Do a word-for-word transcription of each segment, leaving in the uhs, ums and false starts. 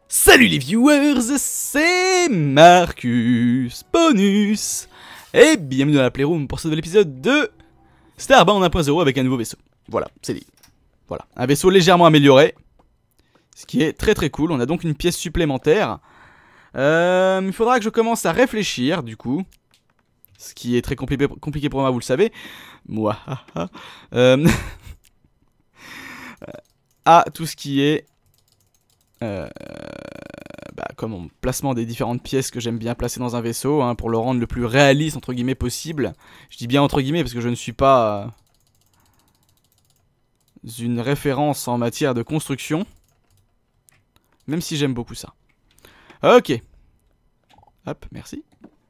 Salut les viewers, c'est Marcus Bonus et bienvenue dans la Playroom pour ce nouvel épisode de Starbound un point zéro avec un nouveau vaisseau. Voilà, c'est dit. Voilà, un vaisseau légèrement amélioré, ce qui est très très cool. On a donc une pièce supplémentaire. Euh, il faudra que je commence à réfléchir du coup, ce qui est très compliqué, compliqué pour moi, vous le savez. Moi, euh, à tout ce qui est Euh, bah, comme mon placement des différentes pièces que j'aime bien placer dans un vaisseau, hein, pour le rendre le plus réaliste entre guillemets possible. Je dis bien entre guillemets parce que je ne suis pas euh, une référence en matière de construction, même si j'aime beaucoup ça. Ok. Hop, merci.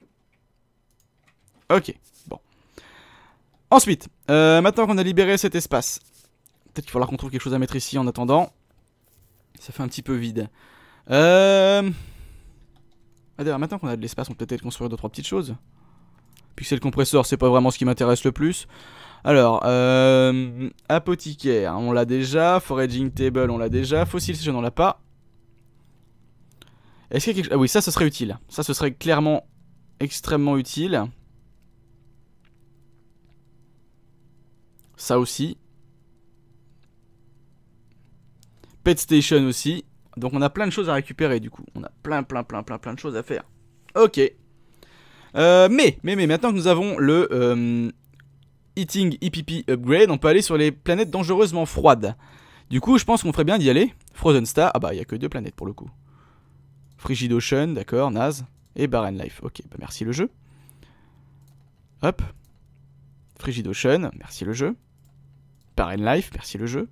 Ok, bon. Ensuite, euh, maintenant qu'on a libéré cet espace, peut-être qu'il faudra qu'on trouve quelque chose à mettre ici en attendant. Ça fait un petit peu vide. Euh... Ah, d'ailleurs, maintenant qu'on a de l'espace, on peut peut-être construire deux trois petites choses. Pixel compresseur, c'est pas vraiment ce qui m'intéresse le plus. Alors, euh... apothicaire, on l'a déjà. Foraging table, on l'a déjà. Fossil station, on l'a pas. Est-ce qu'il y a quelque chose... Ah oui, ça, ce serait utile. Ça, ce serait clairement extrêmement utile. Ça aussi. Pet station aussi. Donc on a plein de choses à récupérer du coup. On a plein plein plein plein plein de choses à faire. Ok. Euh, mais, mais, mais maintenant que nous avons le euh, Eating E P P Upgrade, on peut aller sur les planètes dangereusement froides. Du coup je pense qu'on ferait bien d'y aller. Frozen Star, ah bah il n'y a que deux planètes pour le coup. Frigid Ocean, d'accord, naze. Et Barren Life, ok, bah merci le jeu. Hop. Frigid Ocean, merci le jeu. Barren Life, merci le jeu.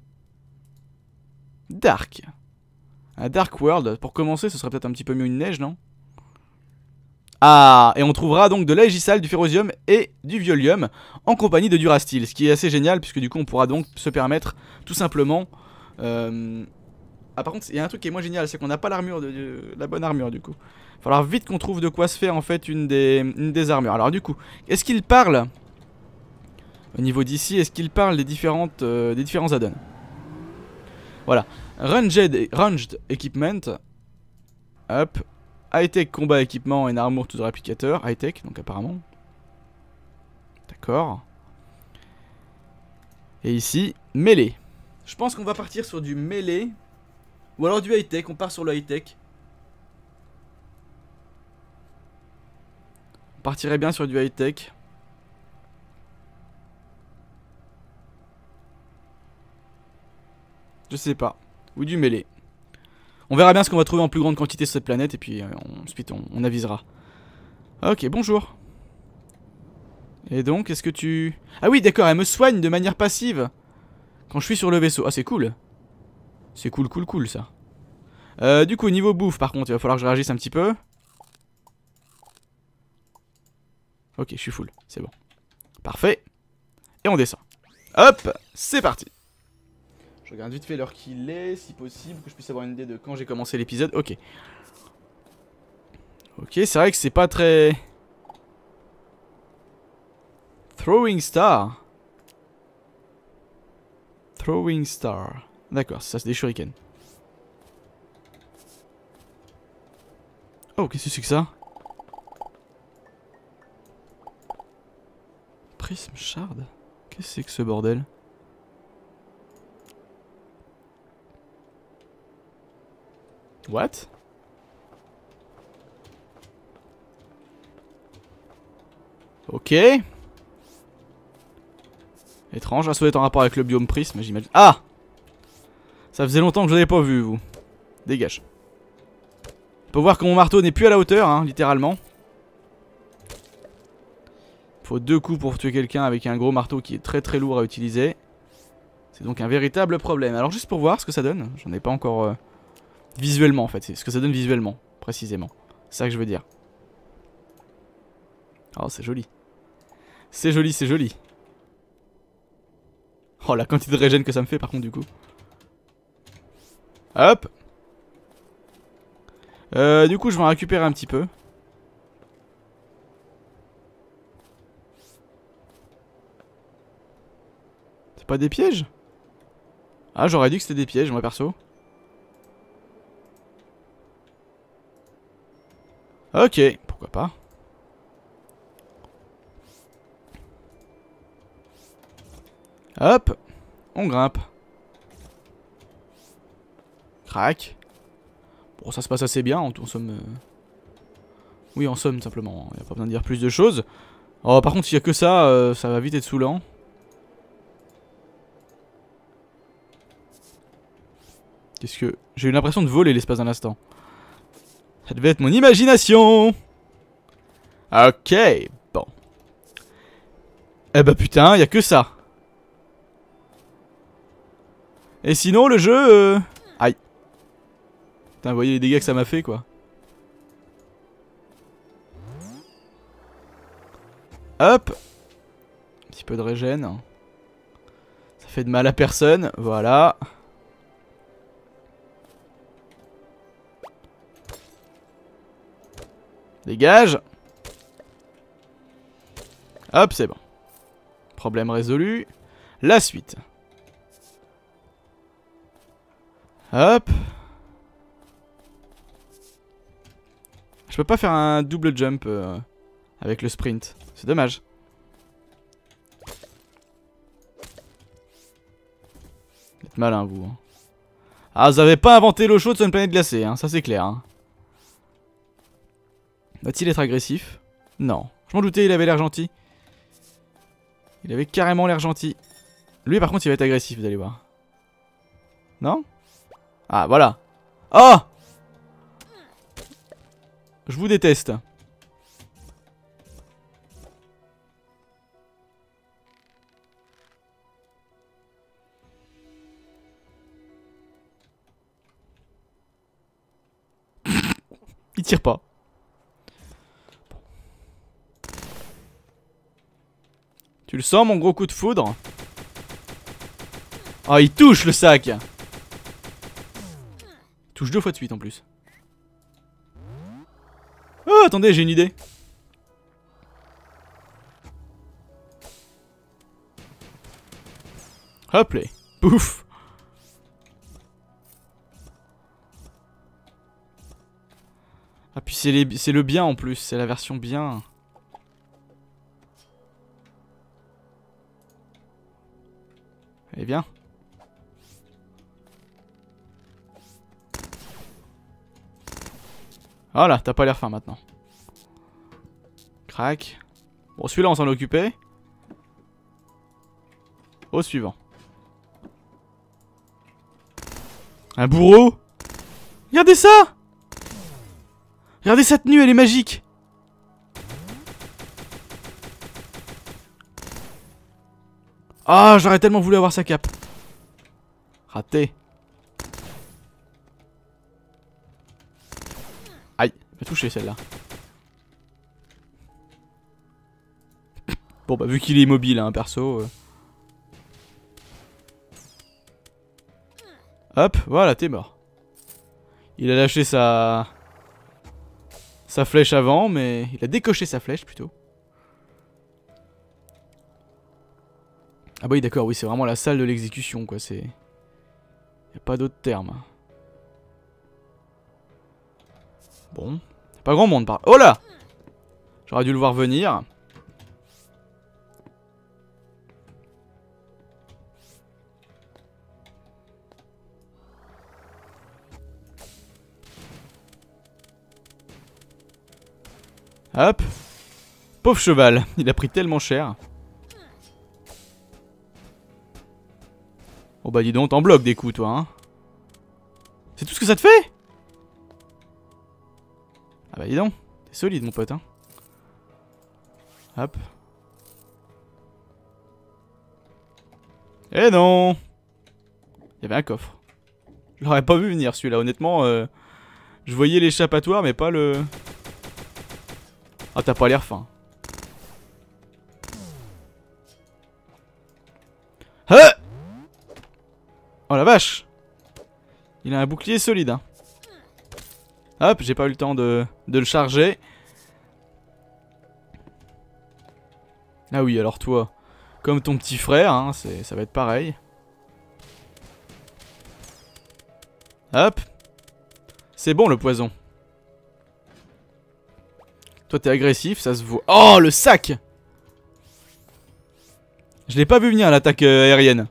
Dark. Un Dark World, pour commencer, ce serait peut-être un petit peu mieux une neige, non? Ah, et on trouvera donc de l'aegissal, du ferrosium et du violium en compagnie de Durasteel, ce qui est assez génial puisque du coup on pourra donc se permettre tout simplement... Euh... Ah par contre, il y a un truc qui est moins génial, c'est qu'on n'a pas l'armure, de, de, la bonne armure du coup. Il va falloir vite qu'on trouve de quoi se faire en fait une des, une des armures. Alors du coup, est-ce qu'il parle, au niveau d'ici, est-ce qu'il parle des, différentes, euh, des différents add-ons? Voilà, Ranged, ranged Equipment, hop, High-Tech Combat Équipement et Armor to the Replicator, High-Tech donc apparemment, d'accord, et ici, Mêlée, je pense qu'on va partir sur du Mêlée, ou alors du High-Tech, on part sur le High-Tech, on partirait bien sur du High-Tech. Je sais pas. Ou du mêlée. On verra bien ce qu'on va trouver en plus grande quantité sur cette planète. Et puis euh, on, ensuite on, on avisera. Ok, bonjour. Et donc, est-ce que tu... Ah oui, d'accord, elle me soigne de manière passive quand je suis sur le vaisseau. Ah, c'est cool. C'est cool, cool, cool, ça. Euh, du coup, niveau bouffe, par contre, il va falloir que je réagisse un petit peu. Ok, je suis full. C'est bon. Parfait. Et on descend. Hop, c'est parti. Je regarde vite fait l'heure qu'il est, si possible, que je puisse avoir une idée de quand j'ai commencé l'épisode. Ok. Ok, c'est vrai que c'est pas très... Throwing Star. Throwing Star. D'accord, ça c'est des shurikens. Oh, qu'est-ce que c'est que ça? Prism Shard. Qu'est-ce que c'est que ce bordel? What? Ok. Étrange, ça doit être en rapport avec le biome prisme, j'imagine. Ah! Ça faisait longtemps que je l'avais pas vu, vous. Dégage. On peut voir que mon marteau n'est plus à la hauteur, hein, littéralement. Faut deux coups pour tuer quelqu'un avec un gros marteau qui est très très lourd à utiliser. C'est donc un véritable problème. Alors juste pour voir ce que ça donne, j'en ai pas encore... Euh... Visuellement en fait, c'est ce que ça donne visuellement, précisément. C'est ça que je veux dire. Oh, c'est joli. C'est joli, c'est joli. Oh, la quantité de régène que ça me fait par contre du coup. Hop. Euh, du coup, je vais en récupérer un petit peu. C'est pas des pièges? Ah, j'aurais dit que c'était des pièges, moi perso. Ok, pourquoi pas. Hop, on grimpe. Crac. Bon, ça se passe assez bien, en, en somme. Euh... Oui, en somme, simplement. Il n'y a pas besoin de dire plus de choses. Oh, par contre, s'il n'y a que ça, euh, ça va vite être saoulant. Qu'est-ce que... J'ai eu l'impression de voler l'espace d'un instant. Ça devait être mon imagination. Ok, bon. Eh bah putain, il n'y a que ça. Et sinon, le jeu... Euh... Aïe. Putain, vous voyez les dégâts que ça m'a fait, quoi. Hop. Un petit peu de régène. Ça fait de mal à personne, voilà. Dégage. Hop, c'est bon. Problème résolu. La suite. Hop. Je peux pas faire un double jump euh, avec le sprint. C'est dommage. Vous êtes malin, vous. Hein. Ah, vous avez pas inventé l'eau chaude sur une planète glacée, hein, ça c'est clair. Hein. Va-t-il être agressif? Non. Je m'en doutais, il avait l'air gentil. Il avait carrément l'air gentil. Lui, par contre, il va être agressif, vous allez voir. Non? Ah, voilà. Oh! Je vous déteste. Il tire pas. Tu le sens, mon gros coup de foudre? Oh, il touche le sac. Il touche deux fois de suite en plus. Oh, attendez, j'ai une idée. Hop là. Pouf. Ah, puis c'est le bien en plus, c'est la version bien. Allez, viens. Voilà, t'as pas l'air fin maintenant. Crac. Bon, celui-là, on s'en occupait. Au suivant. Un bourreau. Regardez ça. Regardez sa tenue, elle est magique. Ah, j'aurais tellement voulu avoir sa cape. Raté. Aïe, elle m'a touché celle-là. Bon bah vu qu'il est immobile, hein, perso. Euh... Hop, voilà, t'es mort. Il a lâché sa... sa flèche avant, mais... Il a décoché sa flèche, plutôt. Ah bah oui, d'accord, oui, c'est vraiment la salle de l'exécution, quoi, c'est... Y'a pas d'autre terme. Bon. Pas grand monde, par... Oh là! J'aurais dû le voir venir. Hop. Pauvre cheval, il a pris tellement cher. Oh bah dis donc, t'en bloques des coups toi hein. C'est tout ce que ça te fait? Ah bah dis donc, t'es solide mon pote hein. Hop. Eh non. Il y avait un coffre. Je l'aurais pas vu venir celui-là honnêtement euh, je voyais l'échappatoire mais pas le... Ah t'as pas l'air fin. Hein? Oh la vache. Il a un bouclier solide hein. Hop, j'ai pas eu le temps de, de le charger. Ah oui, alors toi, comme ton petit frère, hein, ça va être pareil. Hop. C'est bon le poison. Toi t'es agressif, ça se voit. Oh le sac! Je l'ai pas vu venir l'attaque euh, aérienne.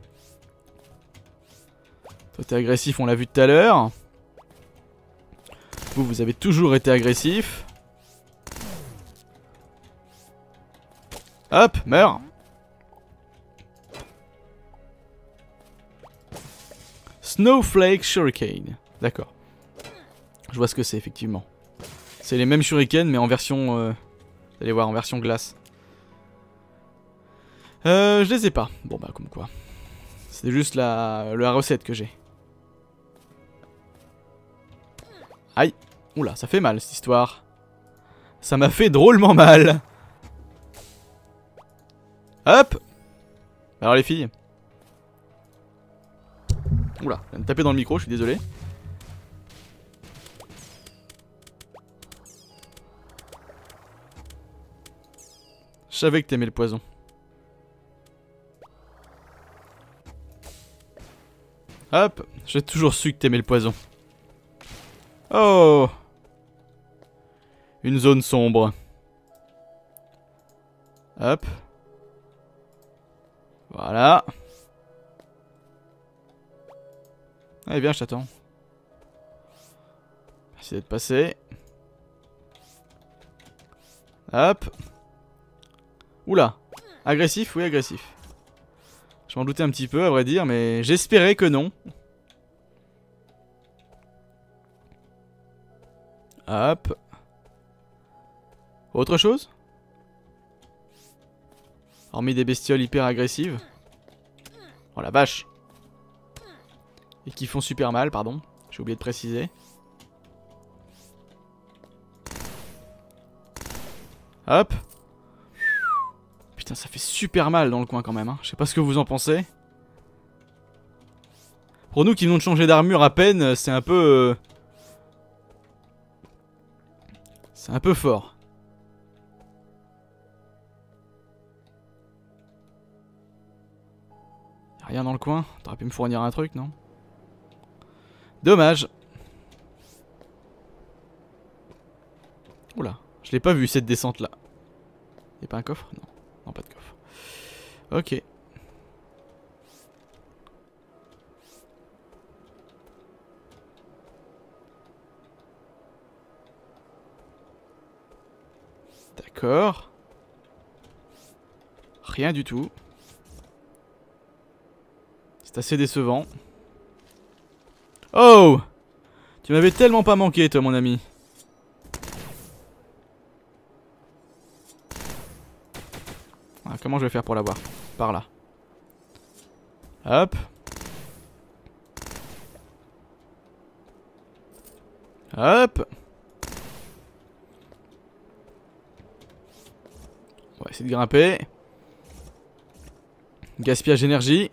Toi t'es agressif, on l'a vu tout à l'heure. Vous, vous avez toujours été agressif. Hop, meurs. Snowflake Shuriken. D'accord. Je vois ce que c'est effectivement. C'est les mêmes shurikens mais en version... Euh, vous allez voir, en version glace. Euh, je les ai pas. Bon bah comme quoi. C'est juste la, la recette que j'ai. Aïe. Oula, ça fait mal cette histoire. Ça m'a fait drôlement mal. Hop. Alors les filles. Oula, je viens de taper dans le micro, je suis désolé. Je savais que t'aimais le poison. Hop, j'ai toujours su que t'aimais le poison. Oh. Une zone sombre. Hop. Voilà. Allez, viens, je t'attends. Merci d'être passé. Hop. Oula. Agressif, oui, agressif. Je m'en doutais un petit peu, à vrai dire, mais j'espérais que non. Hop. Autre chose? Hormis des bestioles hyper agressives. Oh la vache. Et qui font super mal, pardon. J'ai oublié de préciser. Hop. Putain, ça fait super mal dans le coin quand même. Hein. Je sais pas ce que vous en pensez. Pour nous qui venons de changer d'armure à peine, c'est un peu... Euh... C'est un peu fort. Y'a rien dans le coin? T'aurais pu me fournir un truc, non? Dommage. Oula, je l'ai pas vu cette descente là. Y'a pas un coffre? Non, non pas de coffre. Ok. D'accord. Rien du tout. C'est assez décevant. Oh! Tu m'avais tellement pas manqué, toi, mon ami. Ah, comment je vais faire pour l'avoir? Par là. Hop. Hop. On va essayer de grimper. Gaspillage d'énergie.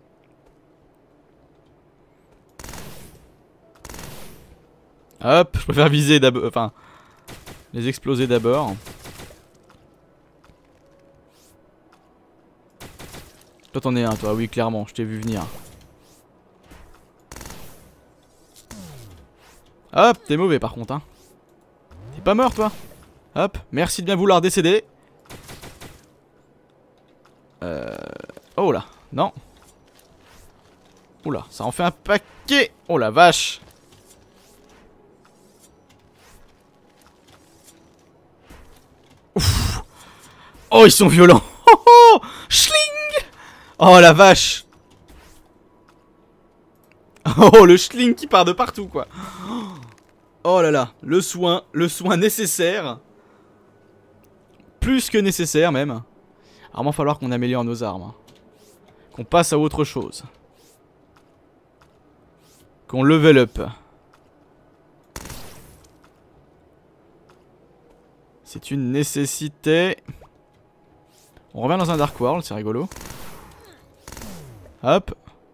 Hop, je préfère viser d'abord, enfin, les exploser d'abord. Toi t'en es un, toi, oui, clairement, je t'ai vu venir. Hop, t'es mauvais par contre, hein. T'es pas mort, toi. Hop, merci de bien vouloir décéder. Euh... Oh là, non. Oula, ça en fait un paquet. Oh la vache. Ouf. Oh, ils sont violents. Oh, oh, schling. Oh la vache. Oh, le schling qui part de partout, quoi. Oh là là, le soin, le soin nécessaire. Plus que nécessaire, même. Alors, il va falloir qu'on améliore nos armes. Qu'on passe à autre chose. Qu'on level up. C'est une nécessité. On revient dans un Dark World, c'est rigolo. Hop.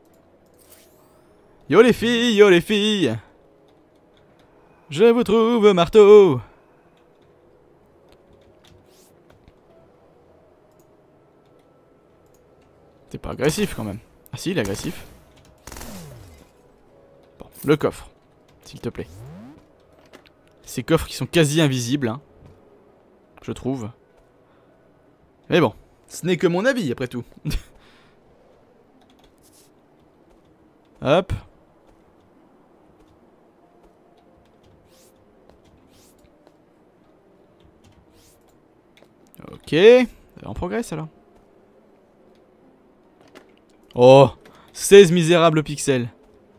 Yo les filles, yo les filles. Je vous trouve marteau. T'es pas agressif quand même. Ah si, il est agressif. Bon, le coffre, s'il te plaît. Ces coffres qui sont quasi invisibles, hein. je trouve. Mais bon, ce n'est que mon avis après tout. Hop. Ok. On progresse alors. Oh, seize misérables pixels.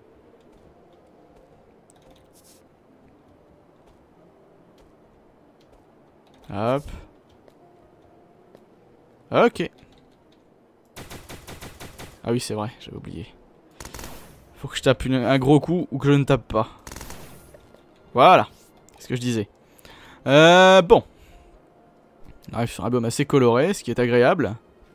Hop. Ok. Ah oui, c'est vrai, j'avais oublié. Faut que je tape une, un gros coup ou que je ne tape pas. Voilà. C'est ce que je disais. Euh, bon. On arrive sur un biome assez coloré, ce qui est agréable.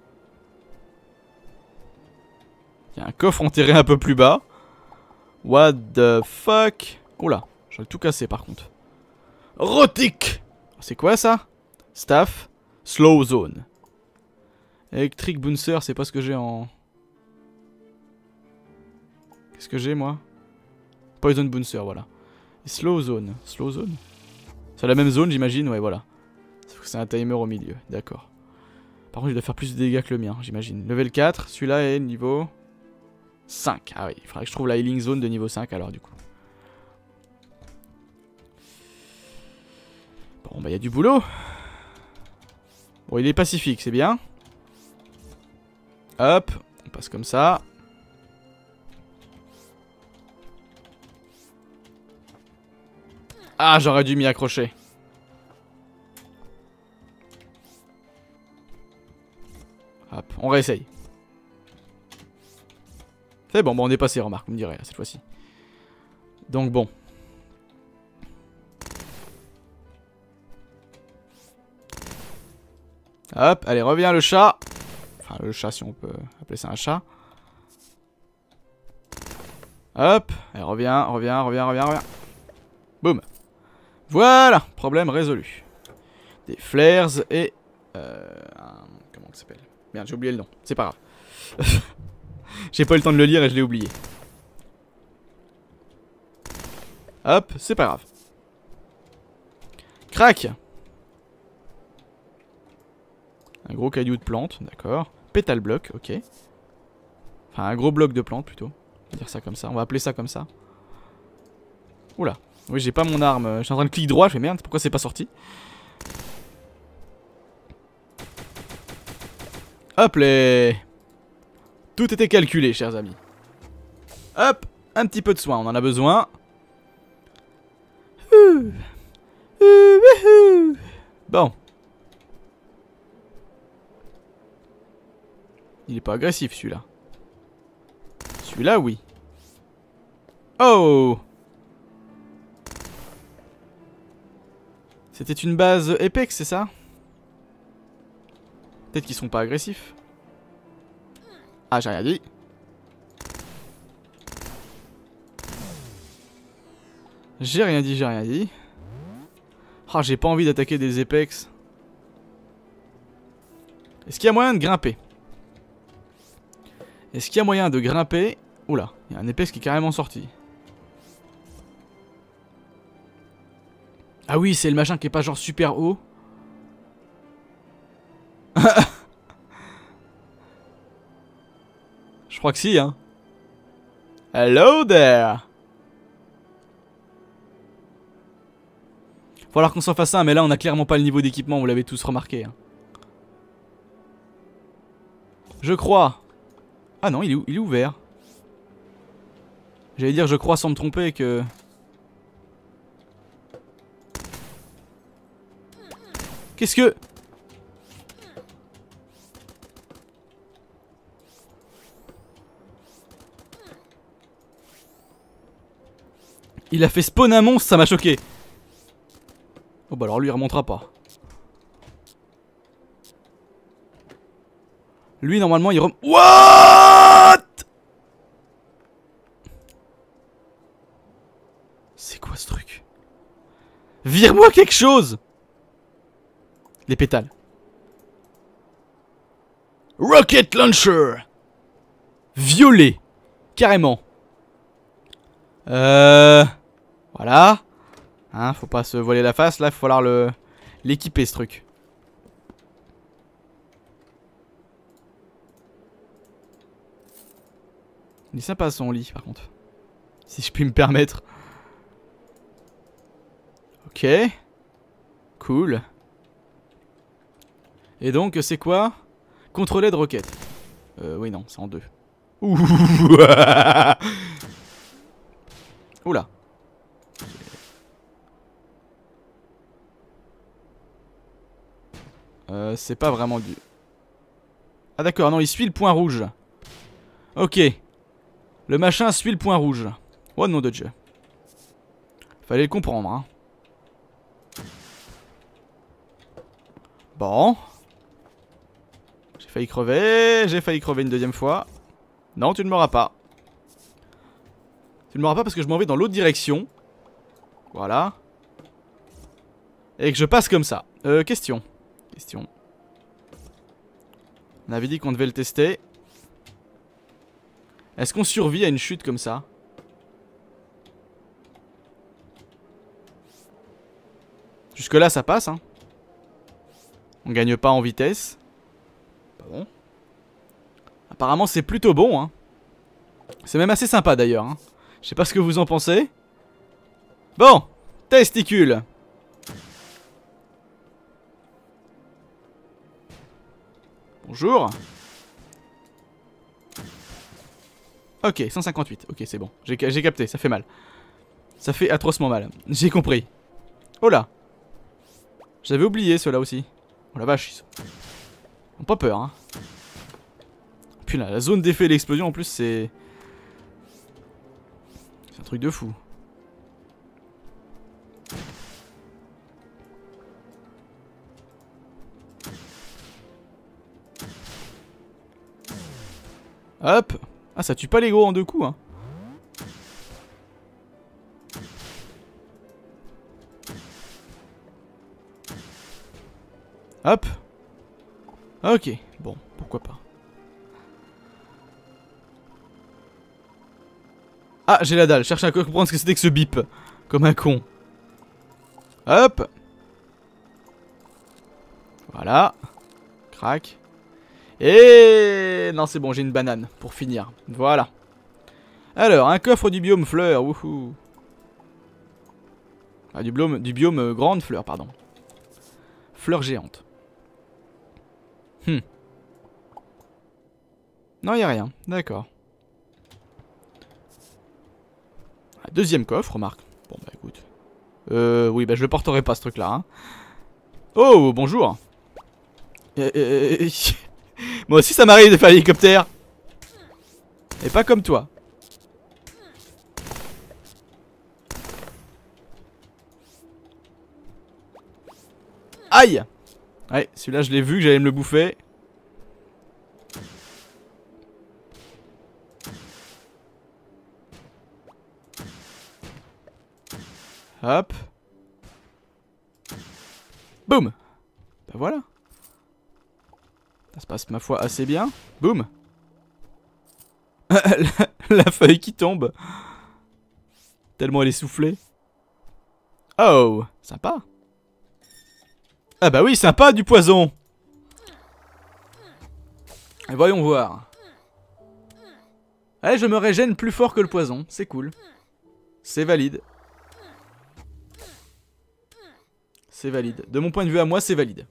Il y a un coffre enterré un peu plus bas. What the fuck? Oula, j'ai tout cassé par contre. Rotique! C'est quoi ça? Staff. Slow zone. Electric bouncer, c'est pas ce que j'ai en... Qu'est-ce que j'ai moi? Poison bouncer, voilà. Et slow zone. Slow zone? C'est la même zone j'imagine, ouais voilà. Sauf que c'est un timer au milieu, d'accord. Par contre il doit faire plus de dégâts que le mien, j'imagine. Level quatre, celui-là est niveau cinq. Ah oui, il faudrait que je trouve la healing zone de niveau cinq alors du coup. Bon bah il y a du boulot. Bon il est pacifique, c'est bien. Hop, on passe comme ça. Ah, j'aurais dû m'y accrocher. Hop, on réessaye. C'est bon, bon, on est passé, remarque, vous me direz, là, cette fois-ci. Donc bon. Hop, allez, reviens le chat. Enfin, le chat, si on peut appeler ça un chat. Hop, allez, reviens, reviens, reviens, reviens, reviens. Boum. Voilà, problème résolu. Des flares et... Euh, un, comment ça s'appelle? Merde, j'ai oublié le nom, c'est pas grave. J'ai pas eu le temps de le lire et je l'ai oublié. Hop, c'est pas grave. Crac. Un gros caillou de plante, d'accord. Pétale bloc, ok. Enfin, un gros bloc de plante plutôt. On va dire ça comme ça, on va appeler ça comme ça. Oula. Oui, j'ai pas mon arme. Je suis en train de cliquer droit, je fais merde, pourquoi c'est pas sorti? Hop les. Tout était calculé, chers amis. Hop, un petit peu de soin, on en a besoin. Bon. Il est pas agressif celui-là. Celui-là, oui. Oh! C'était une base Apex, c'est ça? Peut-être qu'ils sont pas agressifs. Ah, j'ai rien dit. J'ai rien dit, j'ai rien dit. Ah, j'ai pas envie d'attaquer des Apex. Est-ce qu'il y a moyen de grimper? Est-ce qu'il y a moyen de grimper? Oula, il y a un Apex qui est carrément sorti. Ah oui, c'est le machin qui est pas genre super haut. Je crois que si, hein. Hello there. Faut alors qu'on s'en fasse un, mais là on a clairement pas le niveau d'équipement, vous l'avez tous remarqué. Hein. Je crois. Ah non, il est, il est ouvert. J'allais dire je crois sans me tromper que... Qu'est-ce que... Il a fait spawn un monstre, ça m'a choqué. Oh bah alors lui il remontera pas. Lui normalement il rem... What? C'est quoi ce truc? Vire-moi quelque chose. Les pétales. Rocket Launcher. Violet. Carrément. Euh... Voilà. Hein, faut pas se voiler la face, là, il va falloir le... l'équiper ce truc. Il est sympa son lit par contre. Si je puis me permettre. Ok. Cool. Et donc c'est quoi? Contrôler de roquette. Euh oui non, c'est en deux. Ouh. Oula. Euh, c'est pas vraiment du... Ah d'accord, non, il suit le point rouge. Ok. Le machin suit le point rouge. Oh nom de Dieu. Fallait le comprendre, hein. Bon. J'ai failli crever, j'ai failli crever une deuxième fois. Non, tu ne m'auras pas. Tu ne m'auras pas parce que je m'en vais dans l'autre direction. Voilà. Et que je passe comme ça. Euh, question. Question. On avait dit qu'on devait le tester. Est-ce qu'on survit à une chute comme ça? Jusque là ça passe hein. On gagne pas en vitesse. Pas bon. Apparemment c'est plutôt bon hein. C'est même assez sympa d'ailleurs hein. Je sais pas ce que vous en pensez. Bon. Testicule. Bonjour. Ok, cent cinquante-huit. Ok, c'est bon. J'ai capté, ça fait mal. Ça fait atrocement mal. J'ai compris. Oh là. J'avais oublié ceux-là aussi. Oh la vache, ils ont pas peur, hein. Puis là, la zone d'effet et l'explosion en plus, c'est... C'est un truc de fou. Hop. Ah, ça tue pas les gros en deux coups, hein. Hop. Ok, bon, pourquoi pas. Ah, j'ai la dalle, je cherche à comprendre ce que c'était que ce bip. Comme un con. Hop. Voilà. Crac. Et non, c'est bon, j'ai une banane pour finir. Voilà. Alors, un coffre du biome fleur. Wouhou. Ah, du biome, du biome euh, grande fleur, pardon. Fleur géante. Hmm. Non, y a rien. D'accord. Deuxième coffre, remarque. Bon, bah écoute. Euh, oui, bah je le porterai pas ce truc-là. Hein. Oh, bonjour. Euh, euh, euh, Moi aussi, ça m'arrive de faire l'hélicoptère. Et pas comme toi. Aïe. Ouais, celui-là, je l'ai vu, que j'allais me le bouffer. Hop. Boum. Bah voilà. Ça se passe ma foi assez bien. Boum. la, la feuille qui tombe. Tellement elle est soufflée. Oh, sympa. Ah bah oui, sympa du poison. Et voyons voir. Allez, je me régène plus fort que le poison. C'est cool. C'est valide. C'est valide. De mon point de vue à moi, c'est valide.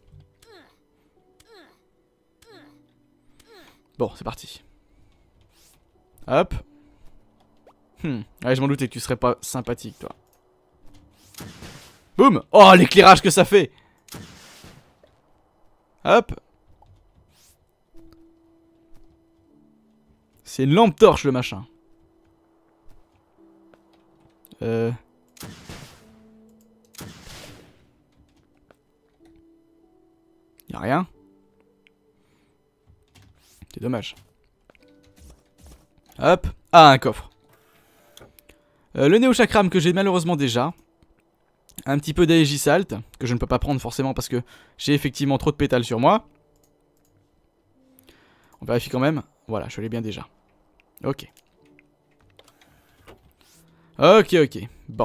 Bon, c'est parti. Hop. Hmm. Ouais, je m'en doutais que tu serais pas sympathique, toi. Boum. Oh, l'éclairage que ça fait. Hop. C'est une lampe torche, le machin. Euh... Y'a rien. C'est dommage. Hop. Ah, un coffre. Euh, le néo-chakram que j'ai malheureusement déjà. Un petit peu d'Aegisalt, que je ne peux pas prendre forcément parce que j'ai effectivement trop de pétales sur moi. On vérifie quand même. Voilà, je l'ai bien déjà. Ok. Ok, ok. Bon.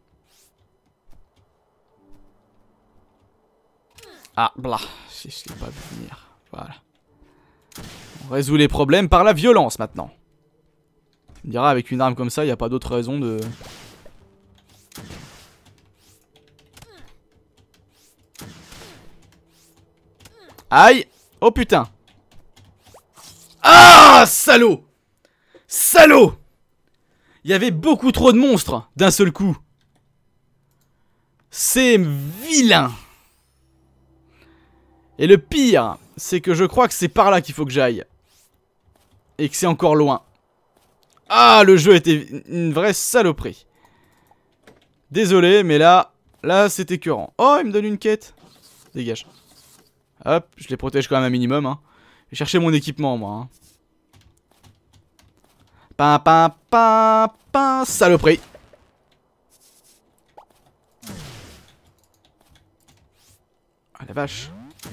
Ah, blah. Je ne l'ai pas vu venir. Voilà. On résout les problèmes par la violence maintenant. On dira avec une arme comme ça, il n'y a pas d'autre raison de... Aïe! Oh putain! Ah! Salaud! Salaud! Il y avait beaucoup trop de monstres d'un seul coup. C'est vilain. Et le pire, c'est que je crois que c'est par là qu'il faut que j'aille. Et que c'est encore loin. Ah, le jeu était une vraie saloperie. Désolé, mais là, là c'est écœurant. Oh, il me donne une quête. Dégage. Hop, je les protège quand même un minimum. Hein. Je vais chercher mon équipement, moi. Hein. Pin, pin, pin, pin, saloperie. Ah la vache.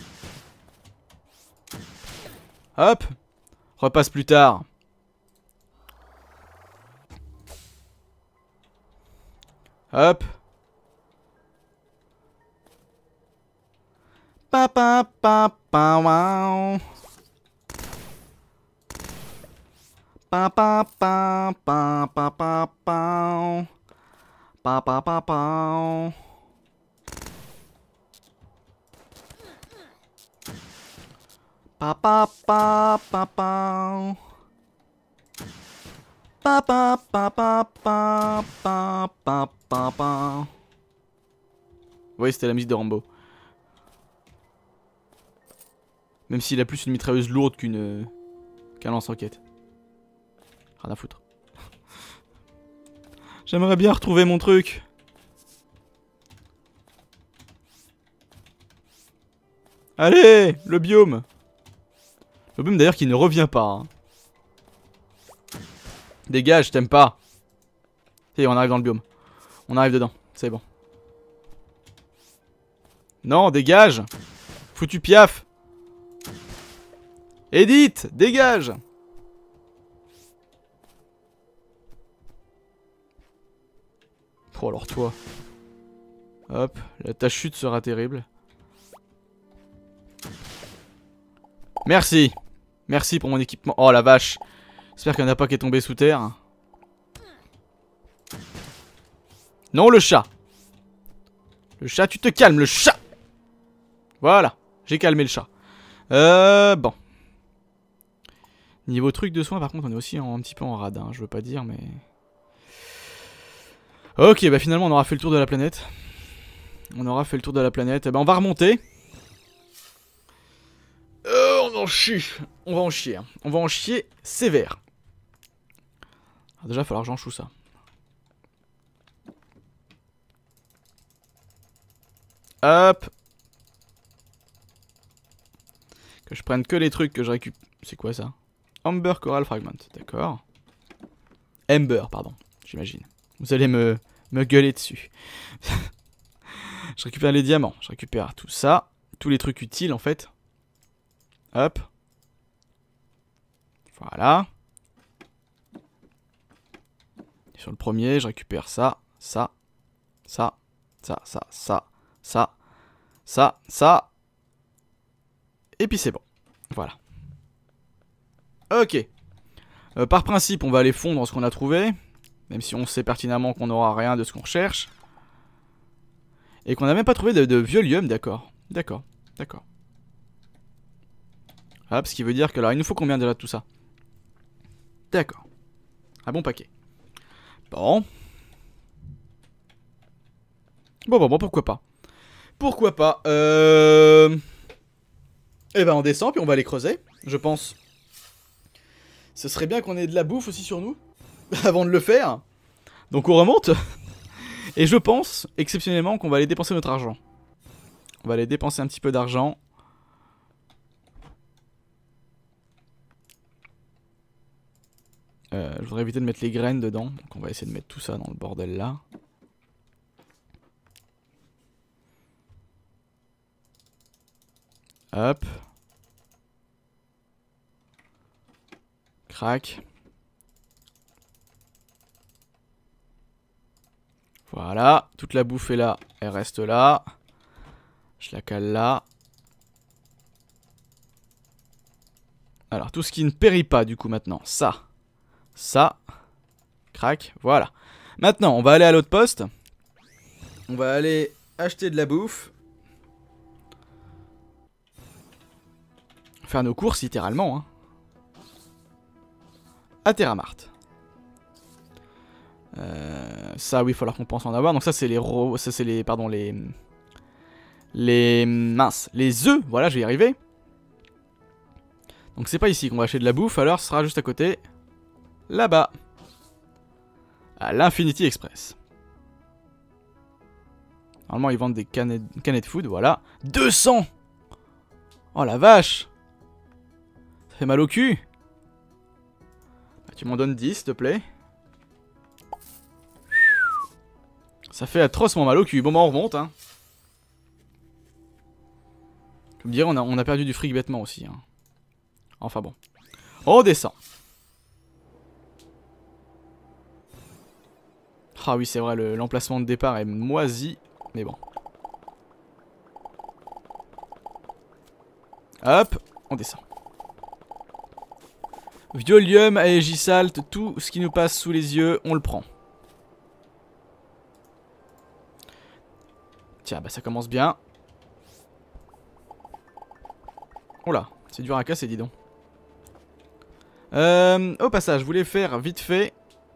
Hop. Repasse plus tard. Hop. Pa pa pa pa wow. Pa pa pa pa pa pa pa. Pa pa pa pa. Pa pa pa pa pa. Pa pa pa pa pa pa pa pa pa. Oui, c'était la musique de Rambo. Même s'il a plus une mitrailleuse lourde qu'une qu'un lance-roquette. Rien à foutre. J'aimerais bien retrouver mon truc. Allez, le biome. Le biome d'ailleurs qui ne revient pas. Hein. Dégage, t'aimes pas. Et on arrive dans le biome. On arrive dedans, c'est bon. Non, dégage. Foutu piaf. Edith, dégage. Oh alors toi. Hop, là, ta chute sera terrible. Merci. Merci pour mon équipement. Oh la vache. J'espère qu'il n'y en a pas qui est tombé sous terre. Non, le chat. Le chat, tu te calmes, le chat. Voilà, j'ai calmé le chat. Euh, bon. Niveau truc de soins, par contre, on est aussi en, un petit peu en rade, hein, je veux pas dire, mais... Ok, bah finalement, on aura fait le tour de la planète. On aura fait le tour de la planète. Eh ben, on va remonter. Euh, on va en chier. On va en chier. Hein. On va en chier sévère. Alors déjà, il va falloir que j'enchoue ça. Hop. Que je prenne que les trucs que je récupère. C'est quoi ça? Amber Coral Fragment, d'accord. Ember, pardon, j'imagine. Vous allez me, me gueuler dessus. Je récupère les diamants, je récupère tout ça. Tous les trucs utiles en fait. Hop. Voilà. Et sur le premier, je récupère ça, ça, ça, ça, ça, ça, ça, ça, ça. Et puis c'est bon. Voilà. Ok. Euh, par principe, on va aller fondre ce qu'on a trouvé. Même si on sait pertinemment qu'on n'aura rien de ce qu'on recherche. Et qu'on n'a même pas trouvé de, de violium, d'accord. D'accord, d'accord. Hop, ce qui veut dire que alors il nous faut combien déjà de tout ça? D'accord. Un bon paquet. Bon. Bon, bon, bon, pourquoi pas. Pourquoi pas. Euh... Eh ben on descend, puis on va aller creuser, je pense. Ce serait bien qu'on ait de la bouffe aussi sur nous, avant de le faire. Donc on remonte. Et je pense, exceptionnellement, qu'on va aller dépenser notre argent. On va aller dépenser un petit peu d'argent. Euh, je voudrais éviter de mettre les graines dedans. Donc on va essayer de mettre tout ça dans le bordel là. Hop. Crac. Voilà. Toute la bouffe est là. Elle reste là. Je la cale là. Alors, tout ce qui ne périt pas du coup maintenant. Ça. Ça. Crac, voilà. Maintenant, on va aller à l'autre poste. On va aller acheter de la bouffe. Faire nos courses, littéralement. Hein. À Terramart. Euh, ça, oui, il va falloir qu'on pense en avoir. Donc ça, c'est les... Ça, c'est les... Pardon, les... Les... Mince. Les œufs. Voilà, je vais y arriver. Donc c'est pas ici qu'on va acheter de la bouffe. Alors, ce sera juste à côté. Là-bas. À l'Infinity Express. Normalement, ils vendent des canettes, canettes food, voilà. deux cents. Oh la vache. Ça fait mal au cul. Bah, tu m'en donnes dix, s'il te plaît. Ça fait atrocement mal au cul. Bon, bah, on remonte, hein. Comme dire, on a, on a perdu du fric bêtement aussi. Hein. Enfin bon. On descend. Ah oui, c'est vrai, l'emplacement de départ est moisi. Mais bon. Hop, on descend. Violium, Aegisalt, tout ce qui nous passe sous les yeux, on le prend. Tiens, bah ça commence bien. Oh là, c'est dur à casser, dis donc. Euh, au passage, je voulais faire vite fait.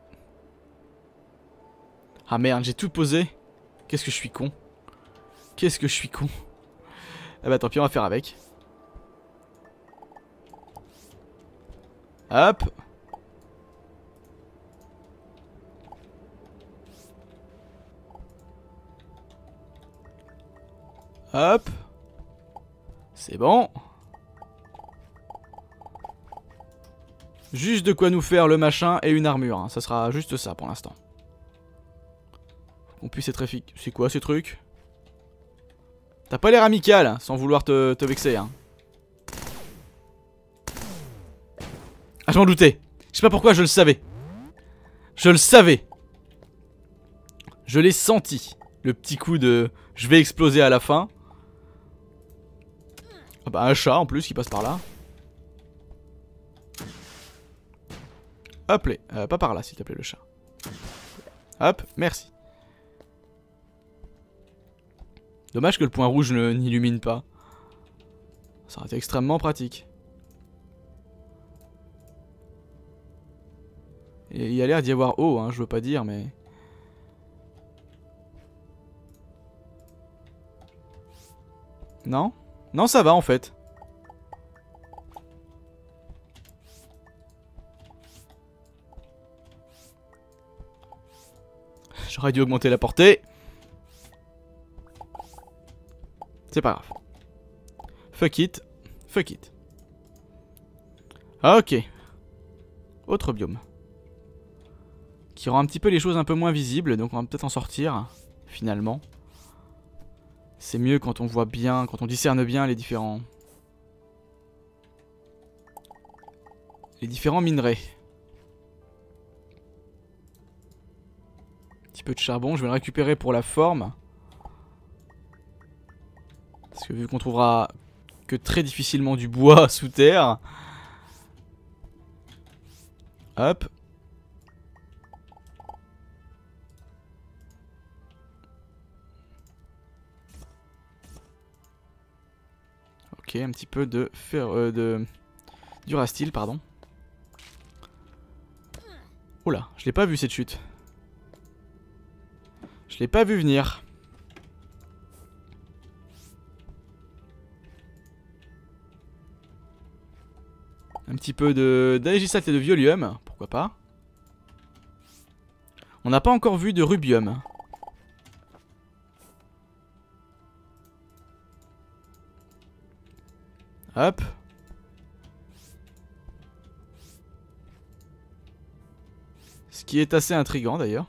Ah merde, j'ai tout posé. Qu'est-ce que je suis con. Qu'est-ce que je suis con. Ah bah tant pis, on va faire avec. Hop. Hop. C'est bon. Juste de quoi nous faire le machin et une armure. Hein. Ça sera juste ça pour l'instant. On puisse être efficace. C'est quoi ces trucs? T'as pas l'air amical, hein, sans vouloir te, te vexer. Hein. Ah, je m'en doutais. Je sais pas pourquoi, je le savais. Je le savais. Je l'ai senti. Le petit coup de... Je vais exploser à la fin. Ah bah un chat en plus qui passe par là. Hop là, euh, pas par là s'il te plaît le chat. Hop, merci. Dommage que le point rouge n'illumine pas. Ça aurait été extrêmement pratique. Et il y a l'air d'y avoir eau, hein, je veux pas dire, mais... Non? Non, ça va en fait. J'aurais dû augmenter la portée. C'est pas grave. Fuck it. Fuck it. Ok. Autre biome. Qui rend un petit peu les choses un peu moins visibles. Donc on va peut-être en sortir. Finalement. C'est mieux quand on voit bien, quand on discerne bien les différents... Les différents minerais. Un petit peu de charbon, je vais le récupérer pour la forme. Parce que vu qu'on trouvera que très difficilement du bois sous terre. Hop. Ok, un petit peu de fer, euh, de Durasteel, pardon. Oula, je l'ai pas vu cette chute. Je l'ai pas vu venir. Un petit peu de d'Aegisalt et de Violium, pourquoi pas. On n'a pas encore vu de Rubium. Hop. Ce qui est assez intriguant d'ailleurs.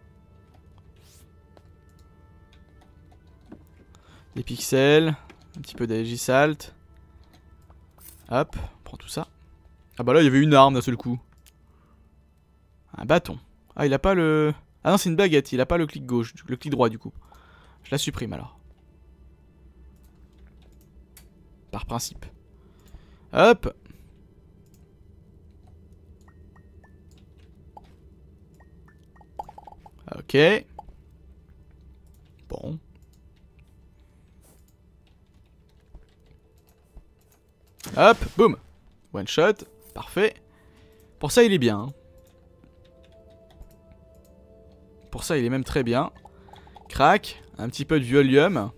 Des pixels, un petit peu d'Aegisalt. Hop, on prend tout ça. Ah bah là il y avait une arme d'un seul coup. Un bâton. Ah il a pas le... Ah non c'est une baguette, il a pas le clic gauche, le clic droit du coup. Je la supprime alors. Par principe. Hop. Ok. Bon. Hop, boum. One shot. Parfait. Pour ça, il est bien. Hein. Pour ça, il est même très bien. Crac. Un petit peu de violium.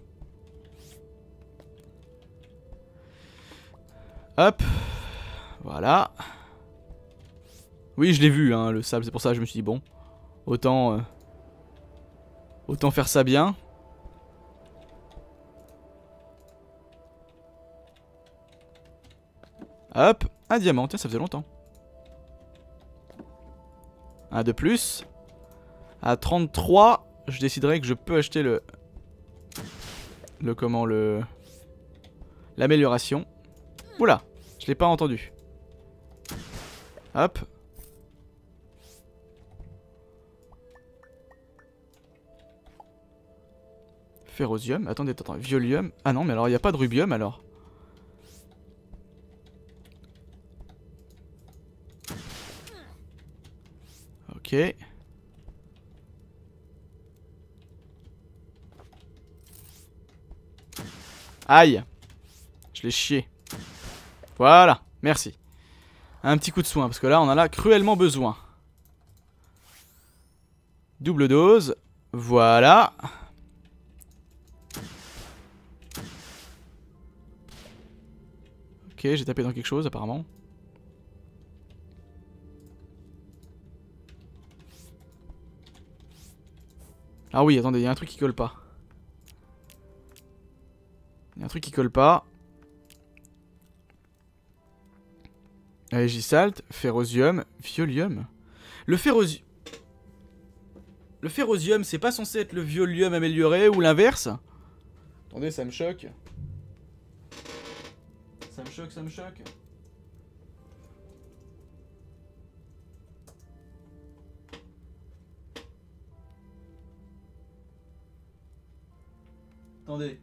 Hop. Voilà. Oui, je l'ai vu, hein, le sable. C'est pour ça que je me suis dit, bon. Autant... Euh, autant faire ça bien. Hop. Un diamant. Tiens, ça faisait longtemps. Un de plus. À trente-trois, je déciderai que je peux acheter le... Le comment, le... L'amélioration. Oula, je l'ai pas entendu. Hop. Ferrosium, attendez, attendez, violium. Ah non, mais alors il n'y a pas de rubium alors. Ok. Aïe. Je l'ai chié. Voilà, merci. Un petit coup de soin, parce que là on en a cruellement besoin. Double dose. Voilà. Ok, j'ai tapé dans quelque chose apparemment. Ah oui, attendez, il y a un truc qui colle pas. Il y a un truc qui colle pas. Aegisalte, ferrosium, violium. Le ferrosium... Le ferrosium, c'est pas censé être le violium amélioré ou l'inverse? Attendez, ça me choque. Ça me choque, ça me choque. Attendez.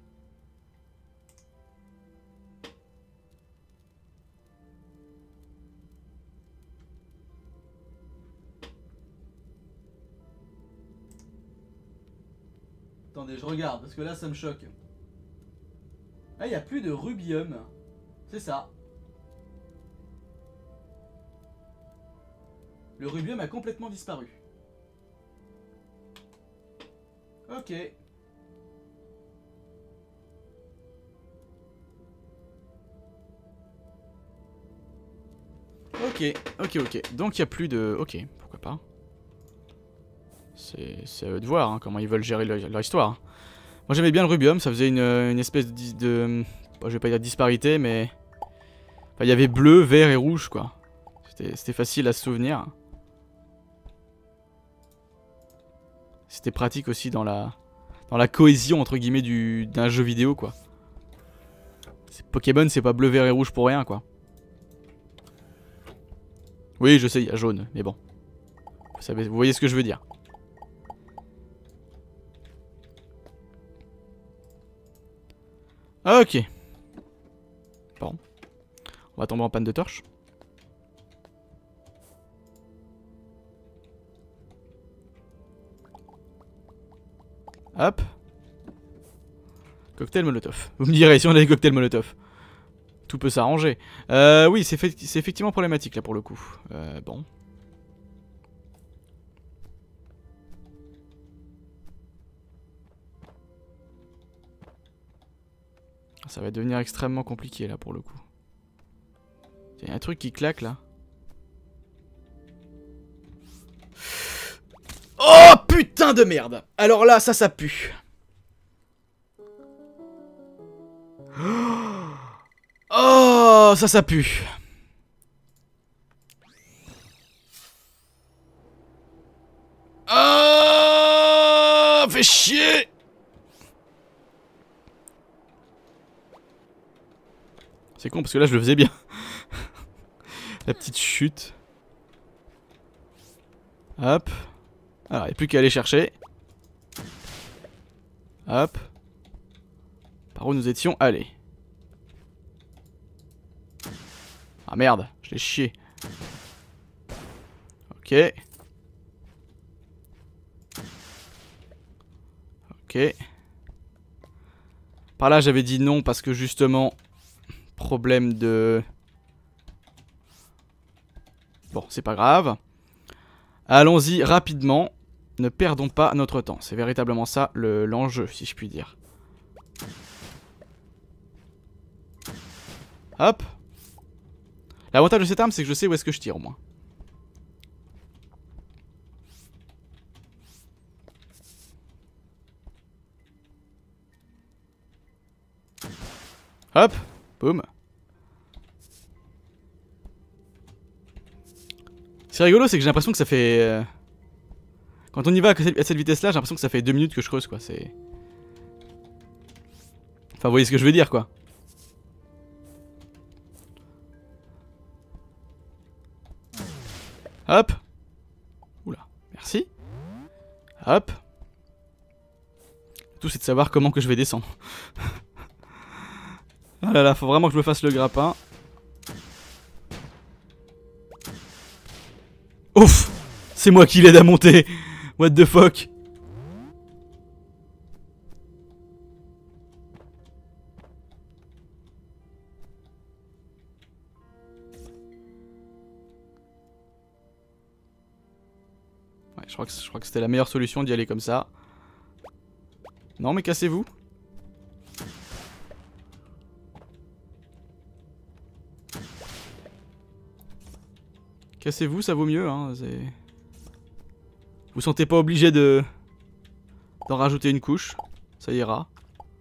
Attendez, je regarde, parce que là, ça me choque. Ah, il n'y a plus de rubium. C'est ça. Le rubium a complètement disparu. Ok. Ok, ok, ok. Donc il n'y a plus de... Ok, pourquoi pas. C'est à eux de voir hein, comment ils veulent gérer leur, leur histoire. Moi j'aimais bien le rubium, ça faisait une, une espèce de... de bon, je vais pas dire disparité, mais... Enfin, il y avait bleu, vert et rouge, quoi. C'était facile à se souvenir. C'était pratique aussi dans la... Dans la cohésion, entre guillemets, du d'un jeu vidéo, quoi. Pokémon, c'est pas bleu, vert et rouge pour rien, quoi. Oui, je sais, il y a jaune, mais bon. Vous savez, vous voyez ce que je veux dire. Ok. Bon. On va tomber en panne de torche. Hop. Cocktail molotov. Vous me direz si on a des cocktails molotov. Tout peut s'arranger. Euh, oui, c'est effectivement problématique là pour le coup. Euh, bon. Ça va devenir extrêmement compliqué là pour le coup. Il y a un truc qui claque là. Oh putain de merde. Alors là, ça, ça pue. Oh, ça, ça pue. Oh, fait chier. C'est con parce que là je le faisais bien. La petite chute. Hop. Alors il n'y a plus qu'à aller chercher. Hop. Par où nous étions? Allez. Ah merde, je l'ai chié. Ok. Ok. Par là j'avais dit non parce que justement... Problème de... Bon, c'est pas grave. Allons-y rapidement. Ne perdons pas notre temps. C'est véritablement ça le, l'enjeu, si je puis dire. Hop. L'avantage de cette arme, c'est que je sais où est-ce que je tire au moins. Hop. Boum. C'est rigolo, c'est que j'ai l'impression que ça fait... Euh... Quand on y va à cette vitesse-là, j'ai l'impression que ça fait deux minutes que je creuse, quoi. C'est... Enfin, vous voyez ce que je veux dire, quoi. Hop. Oula, merci. Hop. Tout, c'est de savoir comment que je vais descendre. Ah là là, faut vraiment que je me fasse le grappin. Ouf. C'est moi qui l'aide à monter. What the fuck. Ouais, je crois que, je crois que c'était la meilleure solution d'y aller comme ça. Non mais cassez-vous. Cassez-vous, ça vaut mieux, hein. Vous sentez pas obligé de d'en rajouter une couche, ça ira.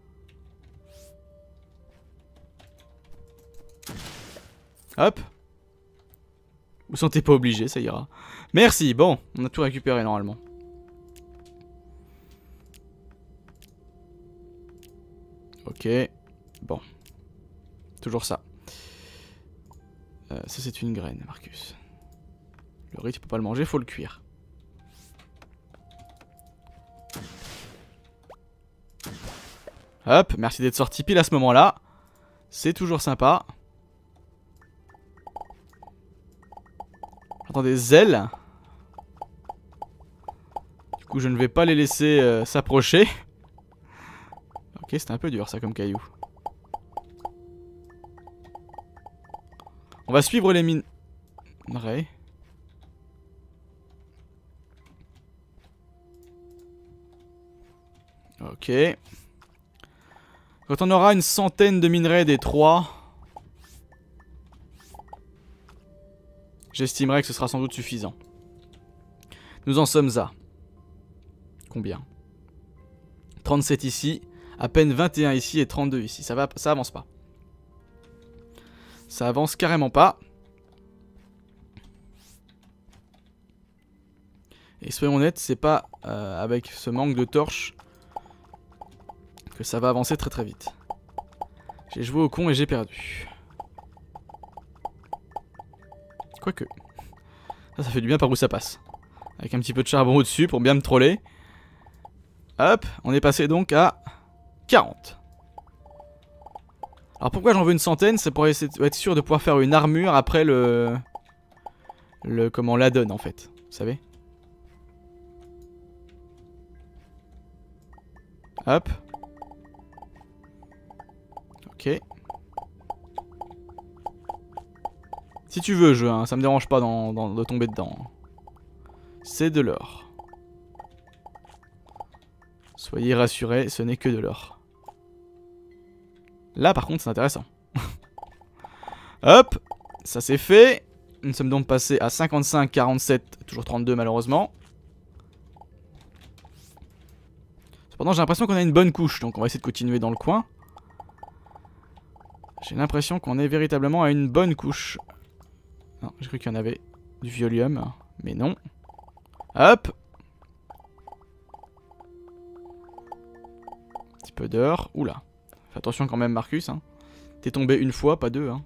Hop. Vous sentez pas obligé, ça ira. Merci, bon, on a tout récupéré normalement. Ok, bon. Toujours ça. Euh, ça c'est une graine, Marcus. Le riz, tu peux pas le manger, faut le cuire. Hop, merci d'être sorti pile à ce moment-là. C'est toujours sympa. J'entends des ailes. Du coup, je ne vais pas les laisser euh, s'approcher. Ok, c'était un peu dur ça comme caillou. On va suivre les mines. Ouais. Ok. Quand on aura une centaine de minerais des trois, j'estimerai que ce sera sans doute suffisant. Nous en sommes à... Combien? trente-sept ici, à peine vingt et un ici et trente-deux ici. Ça va, ça avance pas. Ça avance carrément pas. Et soyons honnêtes, c'est pas euh, avec ce manque de torches que ça va avancer très très vite. J'ai joué au con et j'ai perdu. Quoique. Ça, ça fait du bien par où ça passe. Avec un petit peu de charbon au-dessus pour bien me troller. Hop, on est passé donc à quarante. Alors pourquoi j'en veux une centaine? C'est pour essayer de être sûr de pouvoir faire une armure après le... Le... Comment la donne en fait. Vous savez? Hop. Ok. Si tu veux, jeu, hein, ça me dérange pas dans, dans, de tomber dedans. C'est de l'or. Soyez rassurés, ce n'est que de l'or. Là, par contre, c'est intéressant. Hop, ça c'est fait. Nous sommes donc passés à cinquante-cinq, quarante-sept, toujours trente-deux malheureusement. Cependant, j'ai l'impression qu'on a une bonne couche, donc on va essayer de continuer dans le coin. J'ai l'impression qu'on est véritablement à une bonne couche. Non, j'ai cru qu'il y en avait du violium, mais non. Hop. Un petit peu d'or. Oula. Fais attention quand même, Marcus. Hein. T'es tombé une fois, pas deux. Hein.